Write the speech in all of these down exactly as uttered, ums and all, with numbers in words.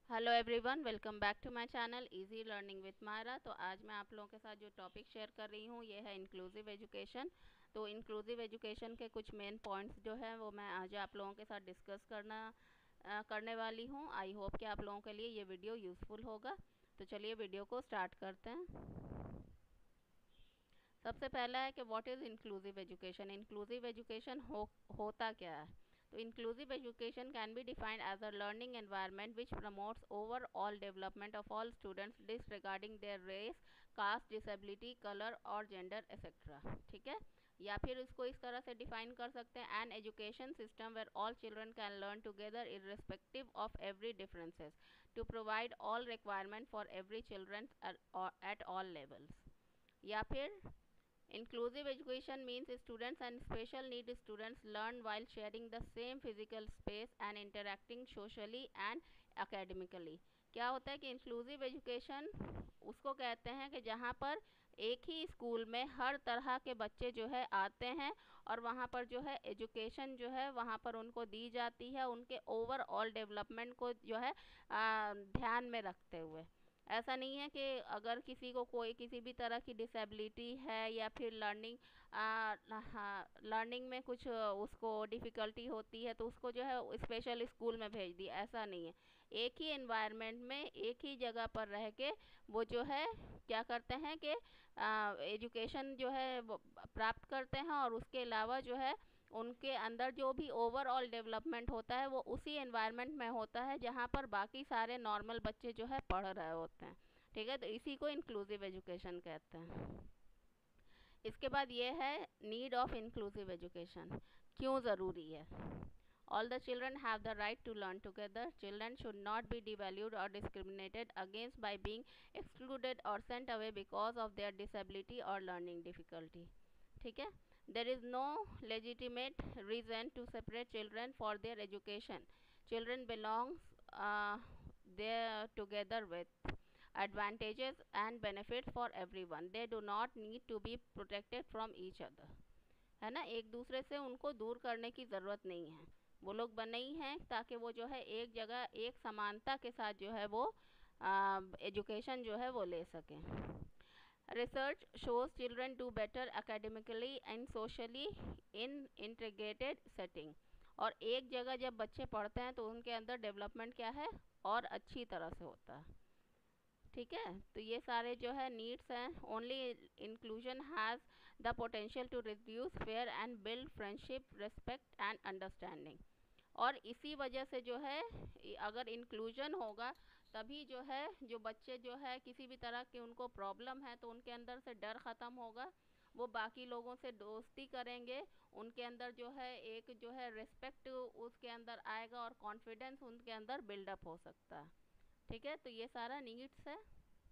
Hello everyone, welcome back to my channel easy learning with Myra. तो आज मैं आप लोगों के साथ जो टॉपिक शेयर कर रही हूँ ये है इंक्लूसिव एजुकेशन। तो इंक्लूसिव एजुकेशन के कुछ मेन पॉइंट्स जो है वो मैं आज आप लोगों के साथ डिस्कस करना अ, करने वाली हूँ। आई होप कि आप लोगों के लिए ये वीडियो यूज़फुल होगा। तो चलिए वीडियो को स्टार्ट करते हैं। सबसे पहला है कि what is inclusive education. Inclusive education हो होता क्या है। तो inclusive education can be defined as a learning environment which promotes overall development of all students disregarding their race, caste, disability, colour और जेंडर एक्सेट्रा। ठीक है, या फिर इसको इस तरह से डिफाइन कर सकते हैं, an education system where all children can learn together irrespective of every differences to provide all requirement for every children at all levels. या फिर inclusive education means students and special need students learn while sharing the same physical space and interacting socially and academically। क्या होता है कि inclusive education उसको कहते हैं कि जहाँ पर एक ही स्कूल में हर तरह के बच्चे जो है आते हैं और वहाँ पर जो है एजुकेशन जो है वहाँ पर उनको दी जाती है, उनके ओवरऑल डेवलपमेंट को जो है आ, ध्यान में रखते हुए। ऐसा नहीं है कि अगर किसी को कोई किसी भी तरह की डिसेबिलिटी है या फिर लर्निंग लर्निंग में कुछ उसको डिफ़िकल्टी होती है तो उसको जो है स्पेशल स्कूल में भेज दिया, ऐसा नहीं है। एक ही एनवायरनमेंट में एक ही जगह पर रह के वो जो है क्या करते हैं कि एजुकेशन जो है वो प्राप्त करते हैं और उसके अलावा जो है उनके अंदर जो भी ओवरऑल डेवलपमेंट होता है वो उसी एनवायरनमेंट में होता है जहाँ पर बाकी सारे नॉर्मल बच्चे जो है पढ़ रहे होते हैं। ठीक है, तो इसी को इंक्लूसिव एजुकेशन कहते हैं। इसके बाद ये है नीड ऑफ इंक्लूसिव एजुकेशन, क्यों ज़रूरी है। All the children have the right to learn together. Children should not be devalued or discriminated against by being excluded or sent away because of their disability or learning difficulty. ठीक है, there is no legitimate reason to separate children for their education. Children belongs uh, there together with advantages and benefits for everyone. They do not need to be protected from each other। है ना, एक दूसरे से उनको दूर करने की ज़रूरत नहीं है। वो लोग बने ही हैं ताकि वो जो है एक जगह एक समानता के साथ जो है वो एजुकेशन जो है वो ले सकें। Research shows children do better academically and socially in integrated setting. और एक जगह जब बच्चे पढ़ते हैं तो उनके अंदर डेवलपमेंट क्या है और अच्छी तरह से होता है। ठीक है, तो ये सारे जो है नीड्स हैं। Only inclusion has the potential to reduce fear and build friendship, respect and understanding. और इसी वजह से जो है अगर इंक्लूजन होगा तभी जो है जो बच्चे जो है किसी भी तरह के उनको प्रॉब्लम है तो उनके अंदर से डर ख़त्म होगा, वो बाकी लोगों से दोस्ती करेंगे, उनके अंदर जो है एक जो है रिस्पेक्ट उसके अंदर आएगा और कॉन्फिडेंस उनके अंदर बिल्डअप हो सकता है। ठीक है, तो ये सारा नीड्स है।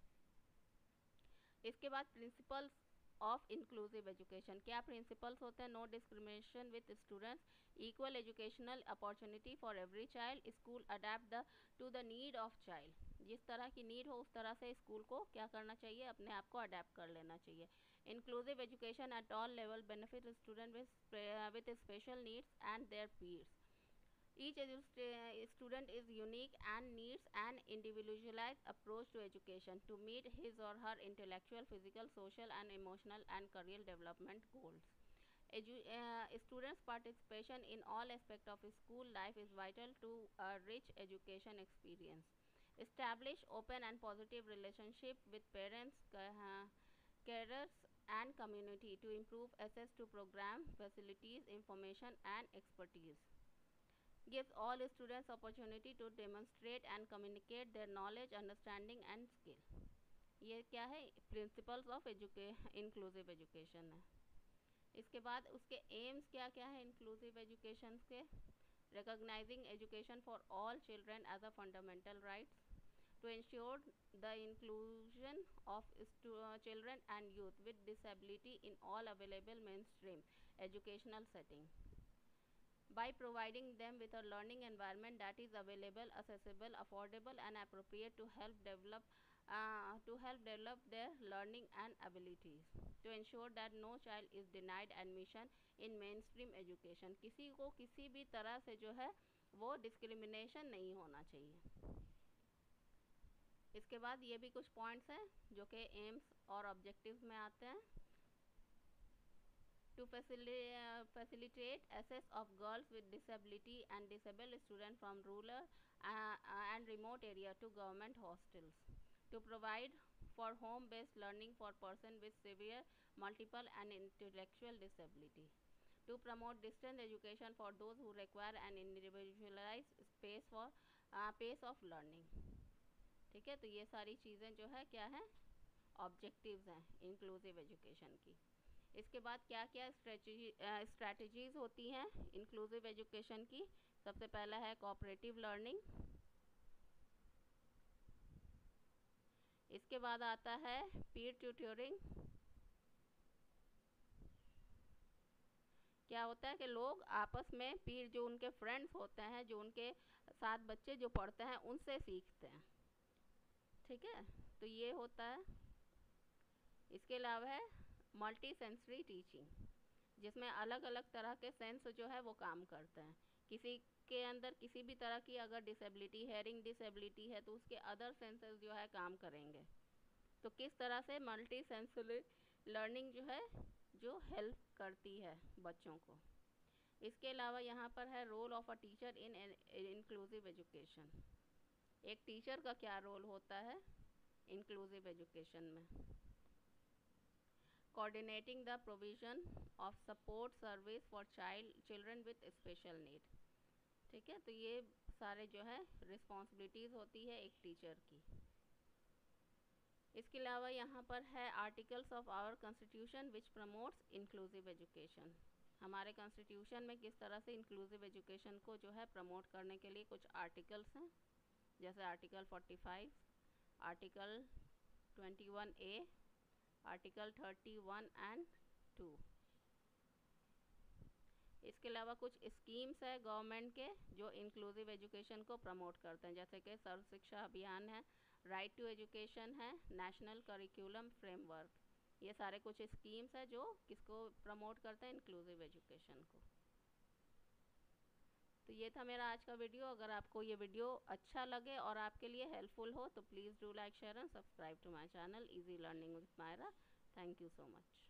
इसके बाद प्रिंसिपल्स ऑफ इंक्लूसिव एजुकेशन, क्या प्रिंसिपल्स होते हैं। No discrimination with students, equal educational opportunity for every child, school adapt the to the need of child. जिस तरह की नीड हो उस तरह से स्कूल को क्या करना चाहिए, अपने आप को अडेप्ट कर लेना चाहिए। Inclusive education at all level benefit student with special needs and their peers. Each edu- student is unique and needs an individualized approach to education to meet his or her intellectual, physical, social, and emotional and career development goals. Edu- uh, students' participation in all aspects of school life is vital to a rich education experience. Establish open and positive relationship with parents, uh, carers, and community to improve access to program, facilities, information, and expertise. Gives all students opportunity to demonstrate and communicate their knowledge, understanding and skill। ये क्या है, principles of एजुके inclusive education है। इसके बाद उसके aims क्या क्या है इंक्लूसिव एजुकेशन के। Recognising education for all children as a fundamental rights, to ensure the inclusion of stu- uh, children and youth with disability in all available mainstream educational settings by providing them with a learning environment that is available, accessible, affordable, and appropriate to help develop uh, to help develop their learning and abilities. To ensure that no child is denied admission in mainstream education, किसी को किसी भी तरह से जो है वो discrimination नहीं होना चाहिए। इसके बाद ये भी कुछ पॉइंट्स हैं जो कि एम्स और ऑब्जेक्टिव्स में आते हैं। To facili- facilitate access of girls with disability and disabled students from rural uh, and remote area to government hostels. To provide for home-based learning for persons with severe multiple and intellectual disability. To promote distance education for those who require an individualized space for uh, pace of learning. ठीक है, तो ये सारी चीज़ें जो है क्या है, ऑब्जेक्टिव्स हैं इंक्लूसिव एजुकेशन की। इसके बाद क्या क्या स्ट्रेटजी स्ट्रैटेजीज़ होती हैं इंक्लूसिव एजुकेशन की। सबसे पहला है कोऑपरेटिव लर्निंग। इसके बाद आता है पीयर ट्यूटरिंग। क्या होता है कि लोग आपस में पीर जो उनके फ्रेंड्स होते हैं, जो उनके साथ बच्चे जो पढ़ते हैं, उनसे सीखते हैं। ठीक है, तो ये होता है। इसके अलावा है मल्टी सेंसरी टीचिंग, जिसमें अलग अलग तरह के सेंस जो है वो काम करते हैं। किसी के अंदर किसी भी तरह की अगर डिसेबिलिटी, हेयरिंग डिसेबिलिटी है, तो उसके अदर सेंसेस जो है काम करेंगे। तो किस तरह से मल्टी सेंसरी लर्निंग जो है जो हेल्प करती है बच्चों को। इसके अलावा यहाँ पर है role of a teacher in inclusive education. एक टीचर का क्या रोल होता है इंक्लूसिव एजुकेशन में। Coordinating the provision of support service for child children with special need. ठीक है, तो ये सारे जो है रिस्पॉन्सिबिलिटीज़ होती है एक टीचर की। इसके अलावा यहाँ पर है articles of our constitution which promotes inclusive education. हमारे कॉन्स्टिट्यूशन में किस तरह से इंक्लूसिव एजुकेशन को जो है प्रमोट करने के लिए कुछ आर्टिकल्स हैं, जैसे article forty five, article twenty one A, article thirty one and two. इसके अलावा कुछ स्कीम्स है गवर्नमेंट के जो इंक्लूसिव एजुकेशन को प्रमोट करते हैं, जैसे कि सर्व शिक्षा अभियान है, राइट टू एजुकेशन है, नेशनल करिकुलम फ्रेमवर्क। ये सारे कुछ स्कीम्स है जो किसको प्रमोट करते हैं, इंक्लूसिव एजुकेशन को। तो ये था मेरा आज का वीडियो। अगर आपको ये वीडियो अच्छा लगे और आपके लिए हेल्पफुल हो तो please do like, share and subscribe to my channel easy learning with Myra. Thank you so much.